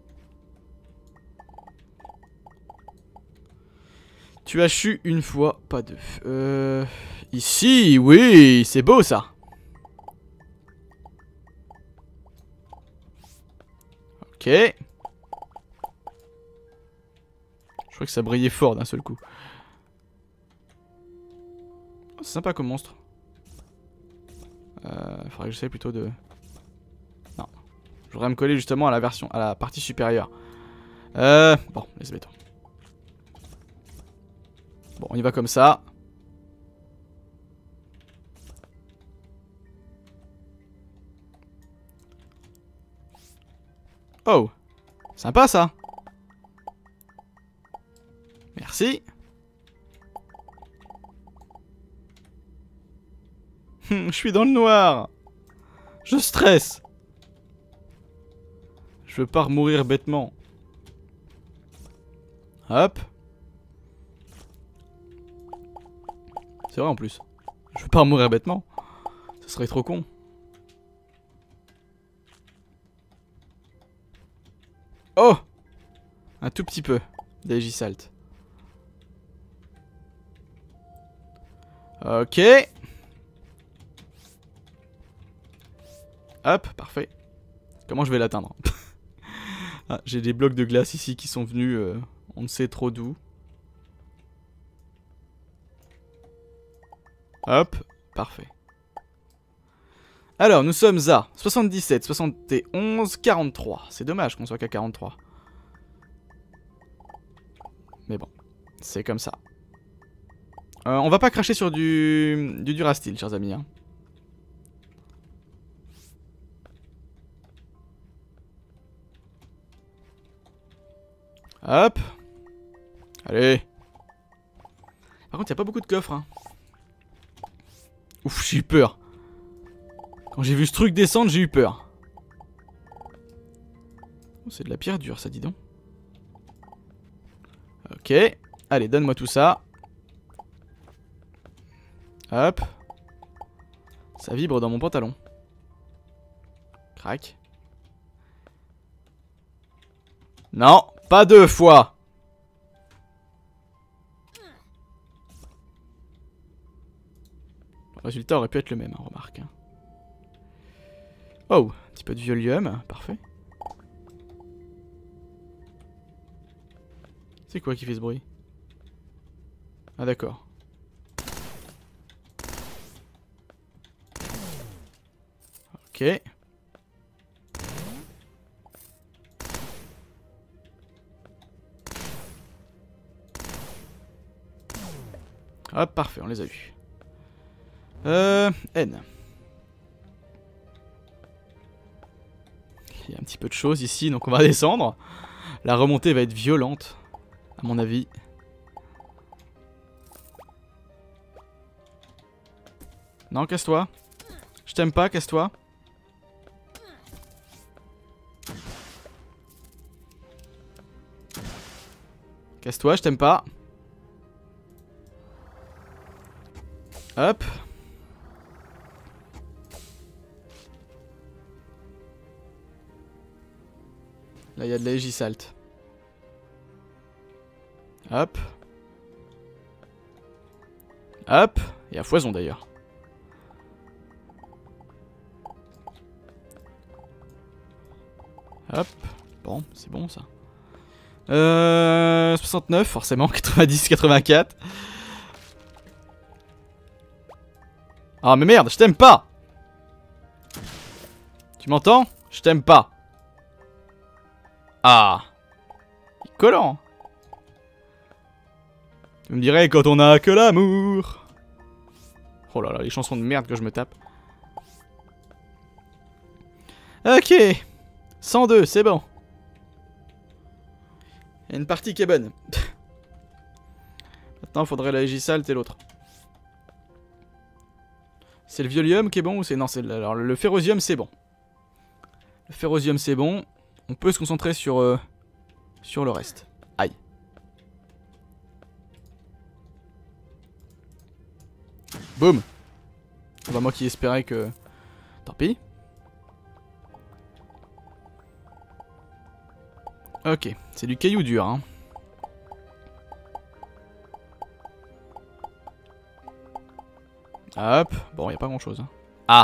Tu as chu une fois, pas deux. Euh... Ici, oui, c'est beau ça. Ok. Je crois que ça brillait fort d'un seul coup. Oh, c'est sympa comme monstre. Euh, faudrait que j'essaie plutôt de... Non. Je voudrais me coller justement à la version, à la partie supérieure. Euh... Bon, laisse béton. Bon, on y va comme ça. Oh, sympa ça. Merci. Je suis dans le noir. Je stresse. Je veux pas mourir bêtement. Hop. C'est vrai en plus. Je veux pas mourir bêtement. Ce serait trop con. Oh! Un tout petit peu d'Aegisalt. Ok. Hop, parfait. Comment je vais l'atteindre? Ah, j'ai des blocs de glace ici qui sont venus, euh, on ne sait trop d'où. Hop, parfait. Alors, nous sommes à soixante-dix-sept, soixante et onze, quarante-trois. C'est dommage qu'on soit qu'à quarante-trois. Mais bon, c'est comme ça. Euh, on va pas cracher sur du, du Durasteel, chers amis. Hein. Hop. Allez. Par contre, il n'y a pas beaucoup de coffres. Hein. Ouf, j'ai eu peur. Quand j'ai vu ce truc descendre, j'ai eu peur. Oh, c'est de la pierre dure, ça, dis donc. Ok. Allez, donne-moi tout ça. Hop. Ça vibre dans mon pantalon. Crac. Non, pas deux fois. Le résultat aurait pu être le même, hein, remarque. Hein. Oh, un petit peu de violium, parfait. C'est quoi qui fait ce bruit? Ah d'accord. Ok. Hop, parfait, on les a eus. Euh, N. Il y a un petit peu de choses ici, donc on va descendre. La remontée va être violente, à mon avis. Non, casse-toi. Je t'aime pas, casse-toi. Casse-toi, je t'aime pas. Hop. Là, il y a de l'Aegisalt. Hop. Hop. Et à foison d'ailleurs. Hop. Bon, c'est bon ça. Euh, soixante-neuf, forcément. quatre-vingt-dix, quatre-vingt-quatre. Ah, mais merde, je t'aime pas! Tu m'entends? Je t'aime pas. Ah. Il est collant. Tu me dirais quand on a que l'amour. Oh là là, les chansons de merde que je me tape. Ok. cent deux, c'est bon. Il y a une partie qui est bonne. Maintenant, il faudrait la Aegisalt et l'autre. C'est le violium qui est bon ou c'est... Non, c'est le... Alors, le ferrosium, c'est bon. Le ferrosium, c'est bon. On peut se concentrer sur... Euh, sur le reste. Aïe. Boum. Bah, moi qui espérais que... Tant pis. Ok, c'est du caillou dur, hein. Hop, bon, y a pas grand chose. Hein. Ah!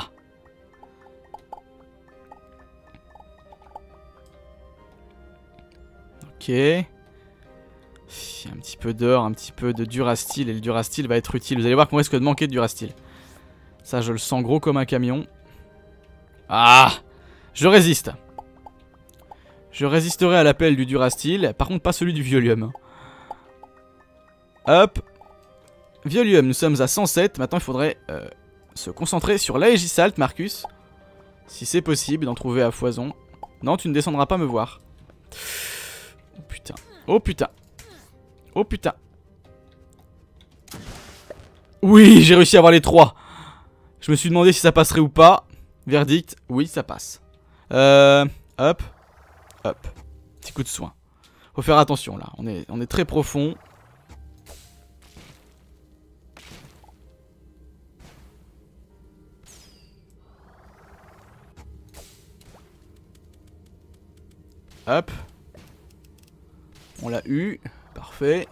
Ok. Il y a un petit peu d'or, un petit peu de Durasteel, et le Durasteel va être utile. Vous allez voir qu'on risque de manquer de Durasteel. Ça, je le sens gros comme un camion. Ah! Je résiste. Je résisterai à l'appel du Durasteel. Par contre, pas celui du Violium. Hop. Violium, nous sommes à cent sept. Maintenant, il faudrait euh, se concentrer sur l'Aegisalt, Marcus. Si c'est possible d'en trouver à foison. Non, tu ne descendras pas me voir. Oh putain. Oh putain. Oh putain. Oui, j'ai réussi à avoir les trois. Je me suis demandé si ça passerait ou pas. Verdict, oui, ça passe. Euh, hop. Hop. Petit coup de soin. Faut faire attention là. On est, on est très profond. Hop. On l'a eu. Parfait.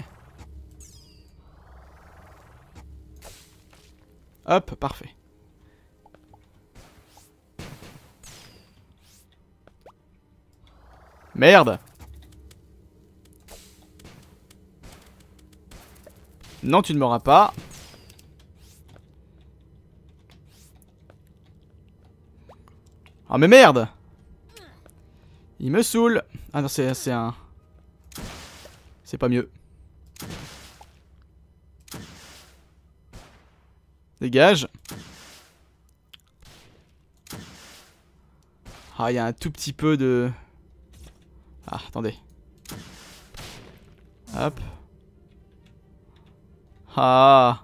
Hop, parfait. Merde. Non, tu ne m'auras pas. Ah mais merde. Il me saoule. Ah non, c'est un... C'est pas mieux. Dégage. Ah, il y a un tout petit peu de... Ah, attendez. Hop. Ah.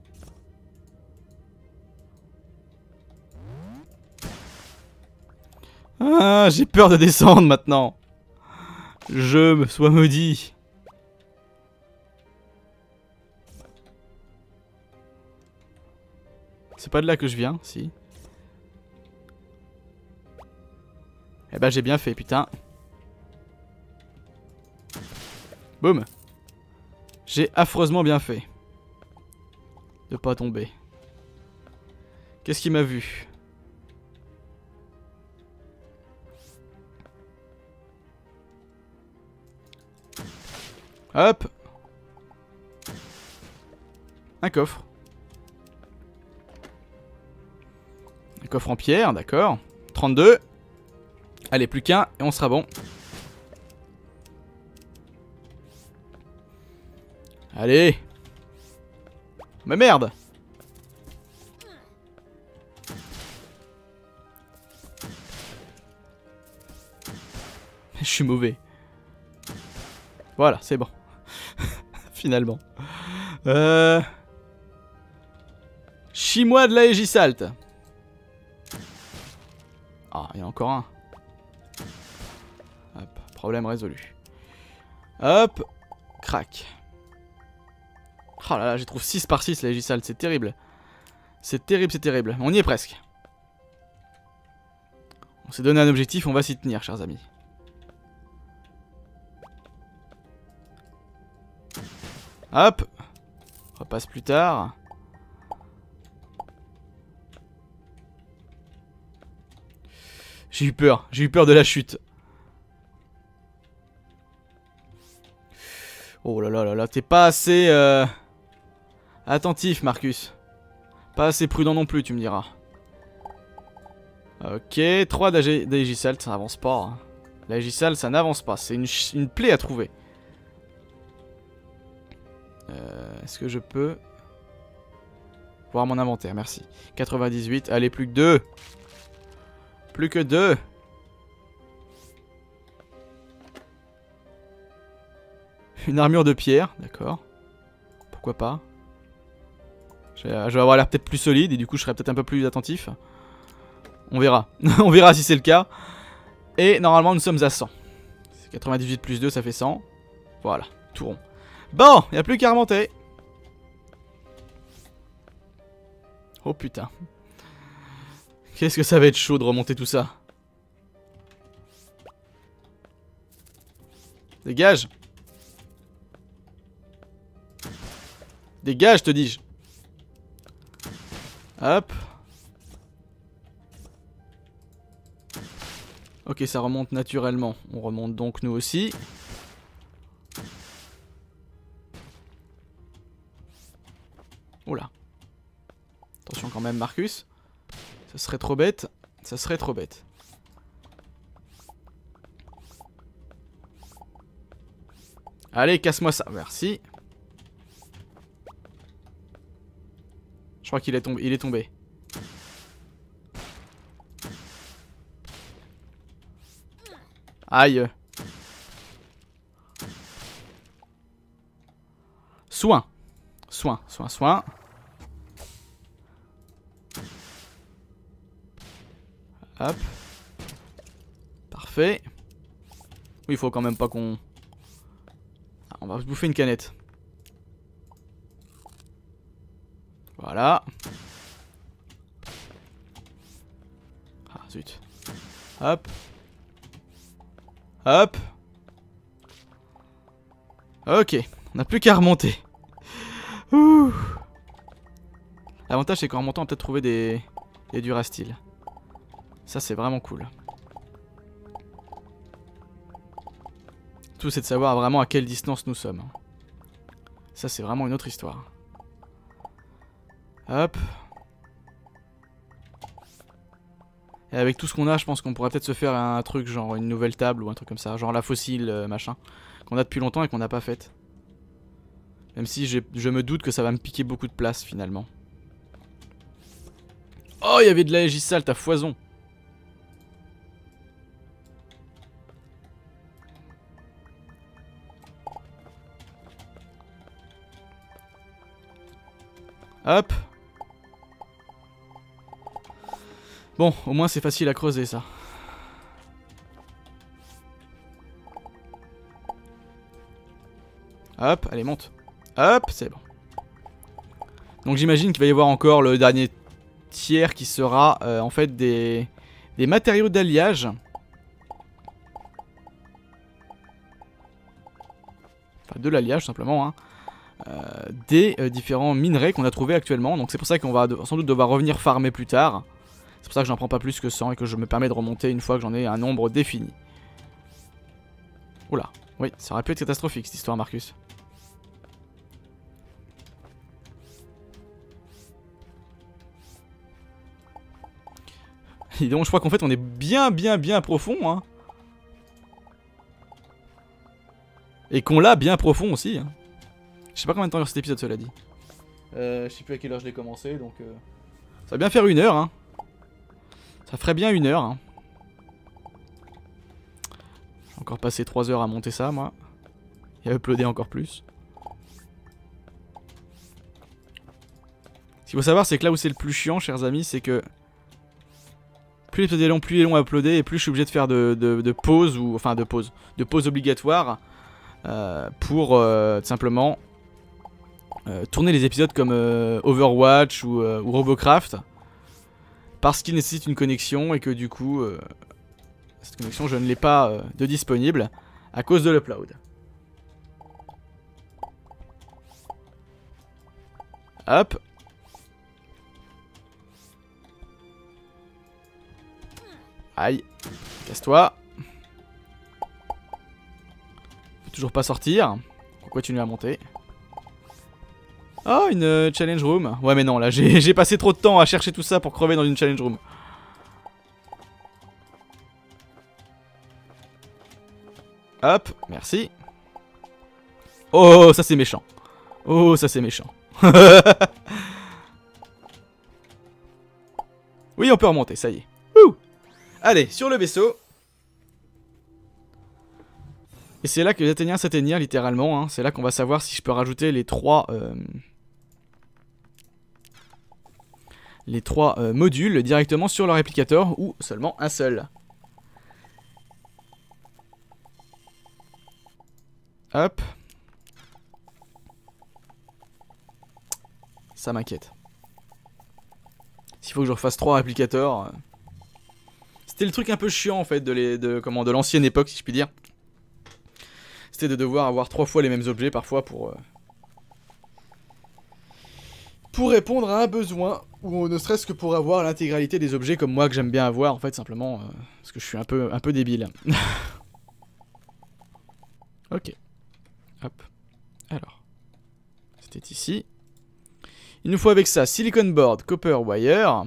Ah, j'ai peur de descendre maintenant. Je me sois maudit. C'est pas de là que je viens, si. Eh ben j'ai bien fait, putain. Boum. J'ai affreusement bien fait. De pas tomber. Qu'est-ce qu'il m'a vu? Hop. Un coffre. Un coffre en pierre, d'accord. trente-deux. Allez, plus qu'un et on sera bon. Allez. Mais merde. Je suis mauvais. Voilà, c'est bon. Finalement. Euh... Chie-moi de l'Aegisalt. Ah, il y a encore un. Hop, problème résolu. Hop, crac. Oh là là, j'ai trouvé six par six l'Aegisalt, c'est terrible. C'est terrible, c'est terrible. On y est presque. On s'est donné un objectif, on va s'y tenir, chers amis. Hop. On repasse plus tard. J'ai eu peur, j'ai eu peur de la chute. Oh là là là là, t'es pas assez euh, attentif, Marcus. Pas assez prudent non plus, tu me diras. Ok, trois d'Aegisalt, ça n'avance pas. Hein. L'Aegisalt, ça n'avance pas, c'est une, une plaie à trouver. Euh, Est-ce que je peux voir mon inventaire? Merci. quatre-vingt-dix-huit, allez, plus que deux. Plus que deux. Une armure de pierre, d'accord. Pourquoi pas. Je vais, je vais avoir l'air peut-être plus solide et du coup je serai peut-être un peu plus attentif. On verra. On verra si c'est le cas. Et normalement nous sommes à cent. quatre-vingt-dix-huit plus deux, ça fait cent. Voilà, tout rond. Bon, il n'y a plus qu'à remonter. Oh putain. Qu'est-ce que ça va être chaud de remonter tout ça. Dégage. Dégage, te dis-je. Hop. Ok, ça remonte naturellement. On remonte donc nous aussi. Oula. Attention quand même Marcus. Ça serait trop bête. Ça serait trop bête. Allez, casse-moi ça. Merci. Je crois qu'il est tombé. Il est tombé. Aïe. Soin. Soin, soin, soin. Hop. Parfait. Oui, il faut quand même pas qu'on... Ah, on va se bouffer une canette. Voilà. Ah, zut. Hop. Hop. Ok. On n'a plus qu'à remonter. L'avantage c'est qu'en remontant on va peut-être trouver des, des durastyles. Ça c'est vraiment cool. Tout c'est de savoir vraiment à quelle distance nous sommes. Ça c'est vraiment une autre histoire. Hop. Et avec tout ce qu'on a, je pense qu'on pourrait peut-être se faire un truc genre une nouvelle table ou un truc comme ça. Genre la fossile euh, machin. Qu'on a depuis longtemps et qu'on n'a pas faite. Même si je me doute que ça va me piquer beaucoup de place finalement. Oh, il y avait de la Aegisalte à foison. Hop. Bon, au moins c'est facile à creuser ça. Hop, allez monte. Hop, c'est bon. Donc j'imagine qu'il va y avoir encore le dernier tiers qui sera euh, en fait des, des matériaux d'alliage. Enfin de l'alliage simplement. Hein. Euh, des euh, différents minerais qu'on a trouvés actuellement. Donc c'est pour ça qu'on va sans doute devoir revenir farmer plus tard. C'est pour ça que j'en prends pas plus que cent et que je me permets de remonter une fois que j'en ai un nombre défini. Oula, oui, ça aurait pu être catastrophique cette histoire Marcus. Et donc je crois qu'en fait on est bien bien bien profond hein. Et qu'on l'a bien profond aussi hein. Je sais pas combien de temps dure cet épisode cela dit. Euh, je sais plus à quelle heure je l'ai commencé donc euh... ça va bien faire une heure hein. Ça ferait bien une heure hein. J'ai encore passé trois heures à monter ça moi. Et à uploader encore plus. Ce qu'il faut savoir c'est que là où c'est le plus chiant chers amis c'est que plus l'épisode est long, plus il est long à uploader et plus je suis obligé de faire de, de, de pause ou enfin de pause, de pause obligatoire euh, pour euh, tout simplement euh, tourner les épisodes comme euh, Overwatch ou, euh, ou Robocraft parce qu'il nécessite une connexion et que du coup euh, cette connexion je ne l'ai pas euh, de disponible à cause de l'upload. Hop. Aïe, casse-toi. Faut toujours pas sortir. Faut continuer à monter. Oh, une euh, challenge room. Ouais mais non, là j'ai passé trop de temps à chercher tout ça pour crever dans une challenge room. Hop, merci. Oh, ça c'est méchant. Oh, ça c'est méchant. Oui, on peut remonter, ça y est. Ouh. Allez, sur le vaisseau. Et c'est là que les Athéniens s'atteignirent littéralement. Hein. C'est là qu'on va savoir si je peux rajouter les trois... Euh, les trois euh, modules directement sur le réplicateur ou seulement un seul. Hop. Ça m'inquiète. S'il faut que je refasse trois réplicateurs... Euh... C'était le truc un peu chiant en fait de les, de, comment, de l'ancienne époque si je puis dire. C'était de devoir avoir trois fois les mêmes objets parfois pour... Euh, pour répondre à un besoin, ou ne serait-ce que pour avoir l'intégralité des objets comme moi que j'aime bien avoir en fait simplement, euh, parce que je suis un peu, un peu débile. Ok. Hop. Alors. C'était ici. Il nous faut avec ça silicon board, copper wire.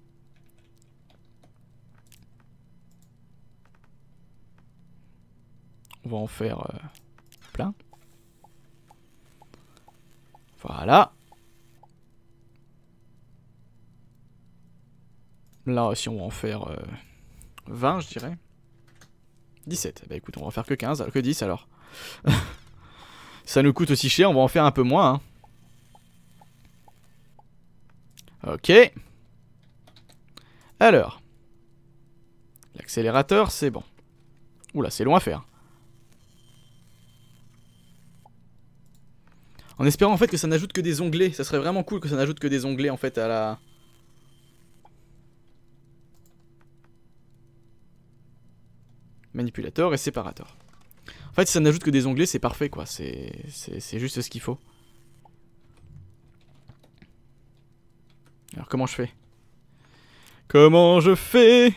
On va en faire euh, plein. Voilà. Là aussi on va en faire euh, vingt je dirais. dix-sept. Bah écoute on va en faire que quinze, que dix alors. Ça nous coûte aussi cher, on va en faire un peu moins. Hein. Ok. Alors. L'accélérateur c'est bon. Oula c'est long à faire. En espérant en fait que ça n'ajoute que des onglets. Ça serait vraiment cool que ça n'ajoute que des onglets en fait à la... Manipulateur et séparateur. En fait si ça n'ajoute que des onglets c'est parfait quoi. C'est c'est juste ce qu'il faut. Alors comment je fais? Comment je fais?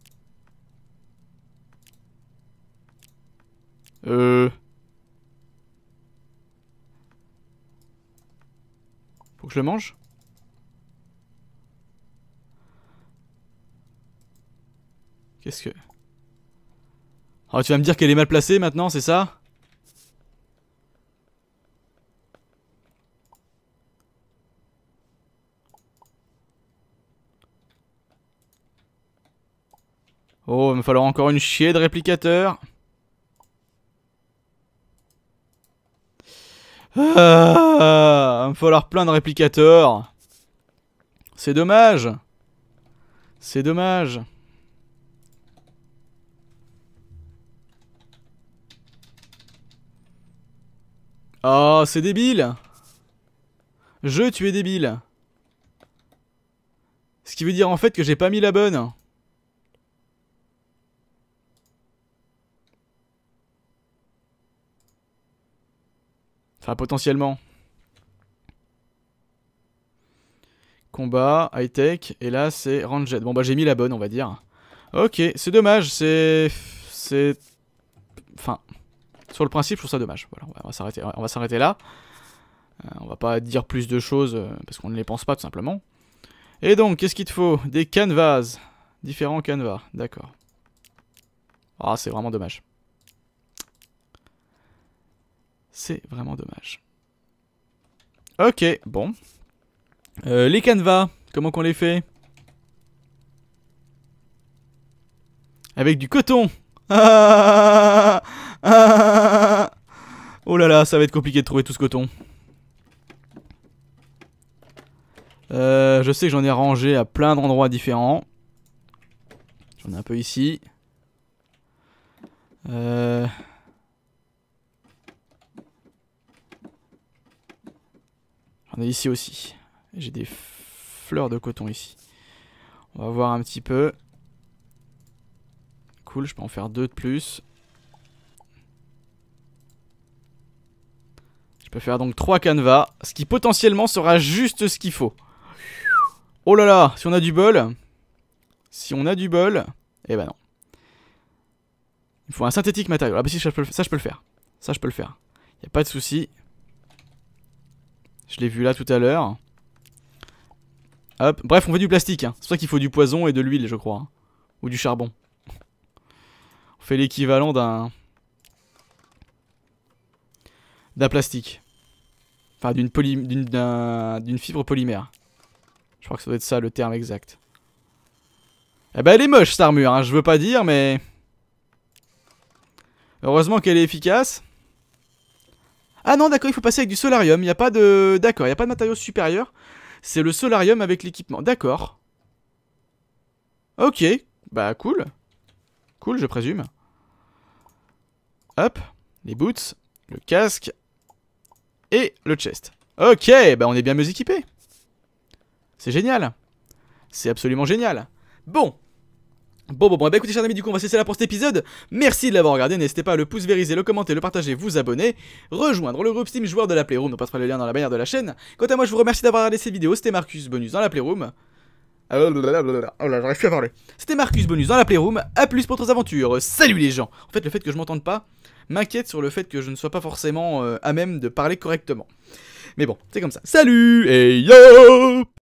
Euh... Faut que je le mange? Qu'est-ce que... Oh, tu vas me dire qu'elle est mal placée maintenant, c'est ça? Oh, il va falloir encore une chier de réplicateurs. Ah, il va falloir plein de réplicateurs. C'est dommage. C'est dommage. Oh, c'est débile. Je, tu es débile. Ce qui veut dire en fait que j'ai pas mis la bonne. Enfin, potentiellement. Combat, high-tech, et là c'est ranged. Bon bah j'ai mis la bonne on va dire. Ok, c'est dommage, c'est... C'est... Enfin... Sur le principe je trouve ça dommage. Voilà, on va s'arrêter on va s'arrêter là. Euh, on va pas dire plus de choses euh, parce qu'on ne les pense pas tout simplement. Et donc, qu'est-ce qu'il te faut? Des canvas. Différents canvas, d'accord. Ah, c'est vraiment dommage. C'est vraiment dommage. Ok, bon. Euh, les canevas, comment qu'on les fait? Avec du coton. Ah, ah, oh là là, ça va être compliqué de trouver tout ce coton. Euh, je sais que j'en ai rangé à plein d'endroits différents. J'en ai un peu ici. Euh... J'en ai ici aussi. J'ai des fleurs de coton ici. On va voir un petit peu. Cool, je peux en faire deux de plus. Je peux faire donc trois canevas. Ce qui potentiellement sera juste ce qu'il faut. Oh là là, si on a du bol. Si on a du bol. Eh ben non. Il faut un synthétique matériau. Ah bah si, ça je peux, ça, je peux le faire. Ça je peux le faire. Y a pas de souci. Je l'ai vu là tout à l'heure. Hop. Bref, on fait du plastique. Hein. C'est pour ça qu'il faut du poison et de l'huile, je crois. Hein. Ou du charbon. On fait l'équivalent d'un... d'un plastique. Enfin, d'une poly... d'une d'une fibre polymère. Je crois que ça doit être ça le terme exact. Eh ben elle est moche cette armure, hein. Je veux pas dire, mais... Heureusement qu'elle est efficace. Ah non, d'accord, il faut passer avec du solarium. Il n'y a pas de... D'accord, il n'y a pas de matériau supérieur. C'est le solarium avec l'équipement. D'accord. Ok. Bah, cool. Cool, je présume. Hop. Les boots. Le casque. Et le chest. Ok, bah on est bien mieux équipé. C'est génial. C'est absolument génial. Bon. Bon, bon, bon, bah écoutez chers amis, du coup on va se laisser là pour cet épisode. Merci de l'avoir regardé, n'hésitez pas à le pouce vériser, le commenter, le partager, vous abonner, rejoindre le groupe Steam joueur de la Playroom, on passera le lien dans la bannière de la chaîne. Quant à moi je vous remercie d'avoir regardé cette vidéo, c'était Marcus Bonus dans la Playroom. Oh là, j'arrive plus à parler. C'était Marcus Bonus dans la Playroom, à plus pour d'autres aventures, salut les gens. En fait le fait que je m'entende pas m'inquiète sur le fait que je ne sois pas forcément euh, à même de parler correctement. Mais bon, c'est comme ça. Salut et yo!